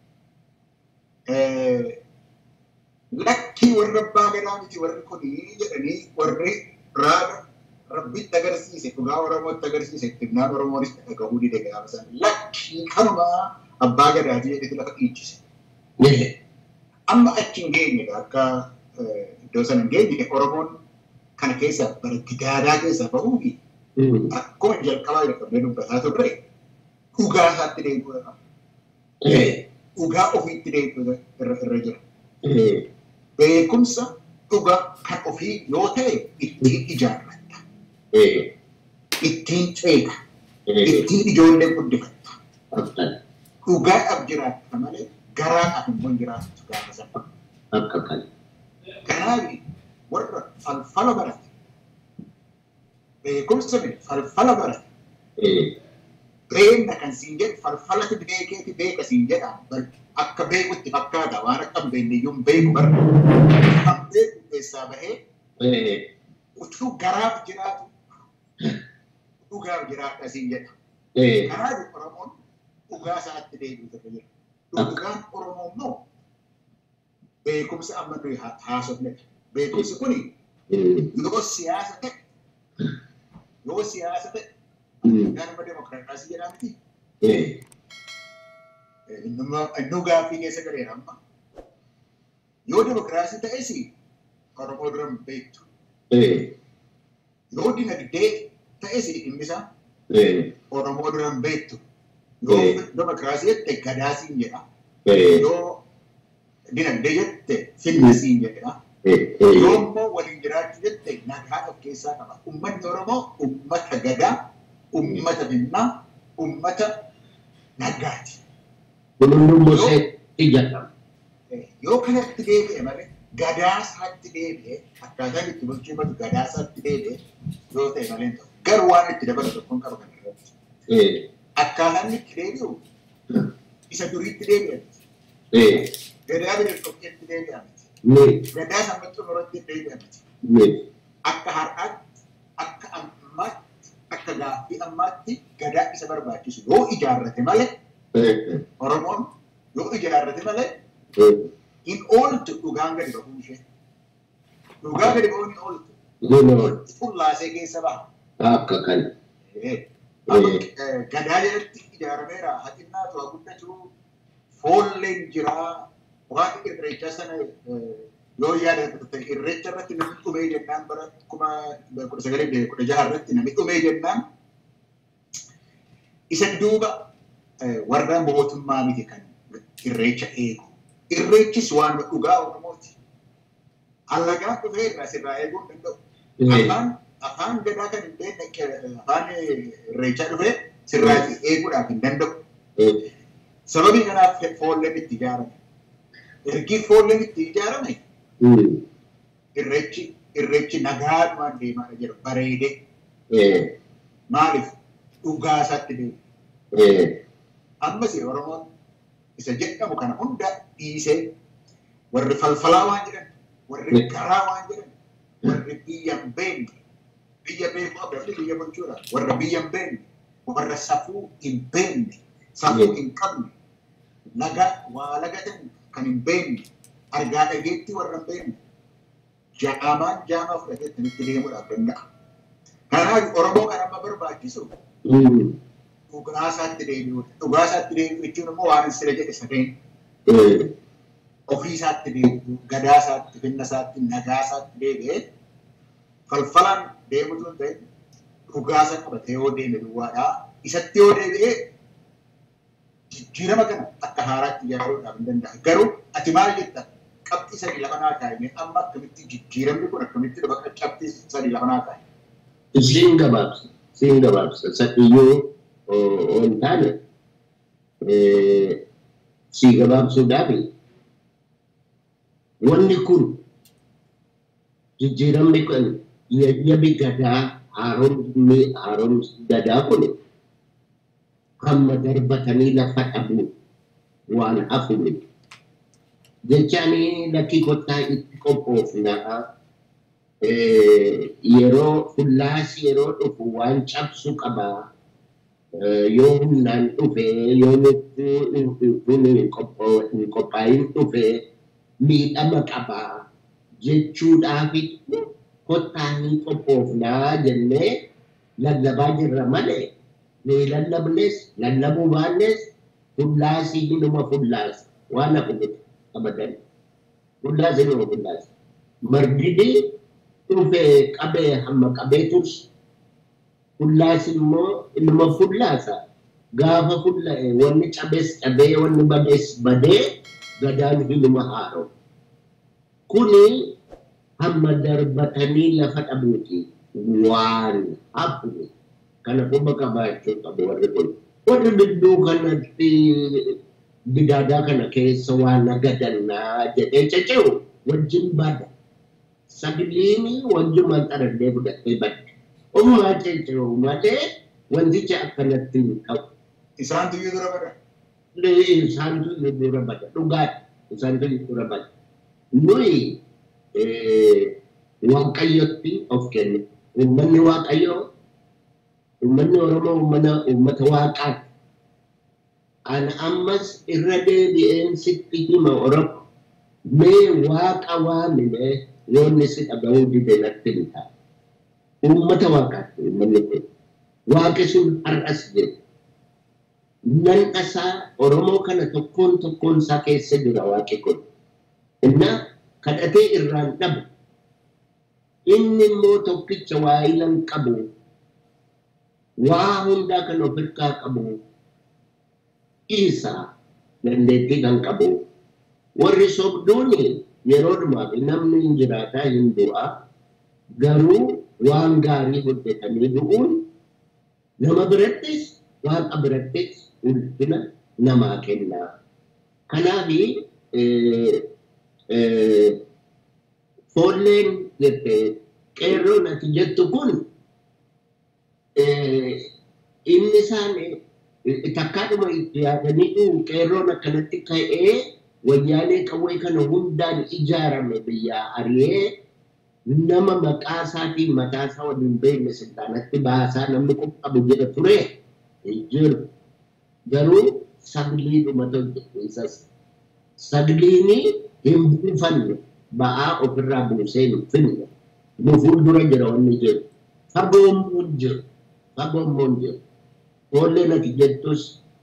Lakki warra abbaa gadaa miti warri kunii jedhanii warri raada rabbitti agarsiise dhugaa Oromootti agarsiise ittinaan Oromoonis dhagahuu dide gaafa sana lakki kanuma abbaa gadaatii jedheti lafa dhiichise. Amma achi hin geenye akka iddoo sana hin geenye Oromoon kana keessa bara gidaadaa keessa bahuu fi akkuma jalqabaa jalqabnee dubbataa turre dhugaa isaatti deebi'uu qaba. Dhugaa ofiitti deebi'uu irra jira. Beekumsa dhugaa kan ofii yoo ta'e ittiin ijaarratta. Ittiin ceeta. Ittiin ijoollee guddifatta. Dhugaadhaaf jiraatta malee garaadhaaf immoo hin jiraattu gaafa sana. Akka kana. Kanaaf warra falfala barate. Beekumsa falfala barate. Beekna kan siin jedhu falfalati beekeeti beeka siin jedha. Akka beekutti fakkaata waan akka hin beekne iyyuu beeku bara. Kan beeku keessaa bahee utuu garaaf jiraatu dhugaaf jiraata siin jedha. Kanaaf Oromoon dhugaa isaatti deebi'u irra jira. Dhugaan Oromoo immoo beekumsa amma nuyi haasofnedha. Beekumsi kuni yoo siyaasa ta'e yoo siyaasa ta'e garba demokraasii jedhamti. Innuu gaaffii keessa galeera amma. Yoo demokraasii ta'es Oromoo dura hin beektu. Yoo dinagdee ta'es dhimmisaa Oromoo dura hin beektu. Yoo demokraasii jette gadaasiin jedha. Yoo dinagdee jette filmasiin jedha. yoommoo waliin jiraachuu jette nagaa of keessaa qaba. Uummanni Oromoo uummata gadaa, uummata binnaa, uummata nagaati. Kunuunummoo seetti jedhama. Yoo kanatti deebi'e malee gadaasaatti deebi'e akkaataan itti bulchiifatu gadaasaatti deebi'e yoo ta'e malee ta'u garuu waan itti dabalu tokkoon qaba kan irratti. Akkaataan itti deebi'u isa duriitti deebi'e. Gadaa bineeldotti deebi'e miti. Gadaa sammatti umuratti deebi'e miti. Akka har'aatti, akka ammaatti, akka gaaffii ammaatti gadaa isa barbaachisu yoo ijaarrate malee Oromoon yoo ijaarrate malee in ooltu dhugaan gadi bahuu ishee. Dhugaa gadi bahuun in ooltu. Fullaasee keessa baha. Akka kan. Gadaa jalatti ijaarameera. Haxinnaa tu'a guddachuu foolleen jiraa. Waan irreechaa sana yoo yaadatu irreecha irratti namni dhumee jennaan bara kuma kudha sagalee kudha jaha irratti namni dhumee jennaan isa duuba warra mootummaa miti kan irreecha eegu. Irreechis waan dhugaa Oromooti. Allagaan dhufee irraa sirraa eeguu hin danda'u. Afaan afaan gadaa kan hin beekne afaan irreechaa dhufee sirraa eeguudhaaf hin danda'u. Sababii kanaaf foolleen itti ijaarame. Ergi foolleen itti ijaarame irreechi irreechi nagaadhumaan deemaa jira bareedee. Maaliif dhugaa isaatti deemu. Ammas Oromoon isa jedhamu kana hunda dhiisee warri falfalaa waan jedhan, warri garaa waan jedhan, warri biyya hin beekne, biyya beekuu abdii biyya bulchuudha. Warra biyya hin beekne, warra safuu hin beekne, safuu hin qabne, laga waa lagatan kan hin beekne, argaa dhageetti warra hin beekne, ja'amaan ja'amaa fudhateetti nutti deemuudhaaf danda'a. Kanaaf Oromoo kan amma barbaachisu dhugaasaatti deebi'uudha. Dhugaasaatti deebi'u jechuun immoo waan sira jedhe sadeen ofiisaatti deebi'u, gadaasaatti, finnasaatti, nagaasaatti deebi'ee falfalaan deemutu hin ta'e dhugaasa qabatee yoo deeme duwwaadhaa. Isatti yoo deebi'ee jijjiirama kana akka haaraatti ijaaruudhaaf hin danda'a. Garuu ati maal jetta? Qabxii sadii lafa naa kaa'ime amma akkamitti jijjiiramni kun akkamitti dhufa qabxii sadii lafa naa kaa'ime. Isiin gabaabsa. Isiin gabaabsa. Sadiyyuu on taane si gabaabsuudhaaf wanni kun jijjiiramni kun yabi gadaa haaromni haaromsi gadaa kun hamma darbatanii lafa dhabu waan hafu miti. Jechaanii lakkii kottaa itti qophoofnaa yeroo fullaasi yeroo dhufu waan cabsu qabaa. Yoo humnaan dhufee yoo nuti hin qophaayin dhufee miidhama qabaa jechuudhaaf kottaa hin qophoofnaa jennee lallabaa jirra malee mee lallabnes lallabuu baannes fullaasii inuma fullaasa waan hafu miti abadan. Fullaasi inuma fullaasa. Margidii dhufee qabee hamma qabee tursu. Fullaasi immoo inuma fullaasa. Gaafa fulla'e wanni cabees cabee wanni badees badee gadaan inuma haara'u. Kuni hamma darbatanii lafa dhabuuti waan hafu kana quba qabaachuu qabu warri kun. Warri gidduu kanatti gidaadaa kana keessa waan agadannaa jedhee cece'u wajjin bada. Sabiliini wajjumaan xarallee fudhatee badde. Ummaa cece'u malee wanticha akkanatti hin qabu. Isaantu iyyuu dura bada. Isaantu iyyuu dura bada. Dhugaadha. Isaantu iyyuu dura bada. Nuyi Waaqayyotti of kenne. Uummanni Waaqayyoo, uummanni Oromoo uummata uummata Waaqaati. Ana ammas irra deebi'een sitti hima Oromoo. Mee Waaqa waamine yoonni si dhaga'uu dide natti hin ta'a. Uummata Waaqaati uummanni kun. Waaqi sun har'as jira. Nan asaa Oromoo kana tokkoon tokkoon isaa keessa jira Waaqi kun. Innaa kadhatee irraan dhabu. Inni immoo tokkicha waa ilan qabu. Waa hundaa kan of hirkaa qabu. Isaa dandeettii kan qabu. Warri sobduuni yeroodhumaaf namni hin jiraataa hin du'a garuu waan gaarii hojjetanii du'uun nama birattis waaqa birattis ulfina namaa kenna. Kanaafi foolleen qeerroon ati jettu kun inni isaan takkaadhuma itti yaadaniitu qeerroon akkanatti ka'ee wayyaanee qawwee kana hundaan ijaarame biyyaa ari'ee nama maqaa isaatiin mataa isaa waliin beekne siltaanatti baasaa namni qabu jedha ture jiru. Garuu sagliidhuma hojjetu isas sagliini hin buufanne ba'aa ofirraa buusee nu finne nu fuuldura jira wanni jiru fagoommuun jiru fagoommuun jiru foolleen ati jettus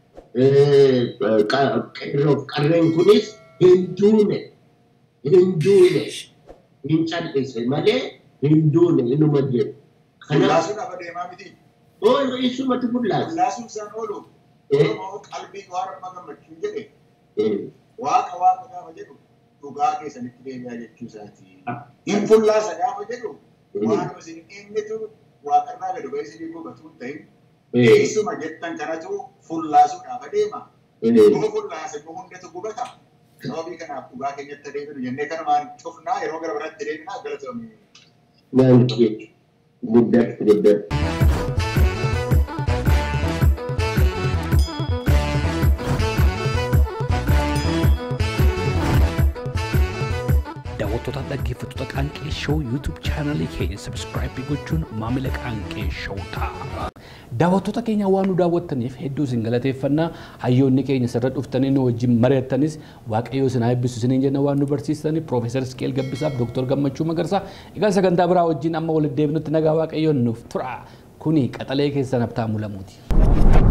qeerroof qarreen kunis hin duune hin duune hin cal'ise malee hin duune inuma jiru. Fullaasuun afa deemaa miti. Oo isumatu fullaasu. Fullaasuun isaan oolu. Oromoo qalbii waan amma gammachuu jedhe waaqa waaqa gaafa jedhu dhugaa keessanitti deebi'aa jechuu isaati. Hin fullaasa gaafa jedhu waanuma isin eenyutu waaqarraa gadi ba'ee isinii gubatu hin ta'in keessuma jettan kanatu fullaasuudhaaf adeema. Guma fullaasa guma hundatu gubata. Sababii kanaaf dhugaa keenyatti adeemnu jennee kanumaan cufnaa yeroo gara biraatti deemnaa galatoomne. Nyaanni guddatti guddatti. daawwattoota dhaggeeffattoota Qaanqee Show YouTube channel keenya subscribe gochuun maamila Qaanqee Show ta'a. Daawwattoota keenya waan nu daawwattaniif hedduu isin galateeffannaa. Hayyoonni keenya sirra dhuftanii nu wajjin mari'attanis Waaqayyo isin haa eebbisu isiniin jenna waan nu barsiistanii Profeesar Iskeel Gabbisaaf Dooktor Gammachuu Magarsaa. Egaa sagantaa biraa wajjin amma walitti deebinutti nagaa Waaqayyoon nuuf tura. Kuni qaxalee keessan Habtaamuu Lamuuti.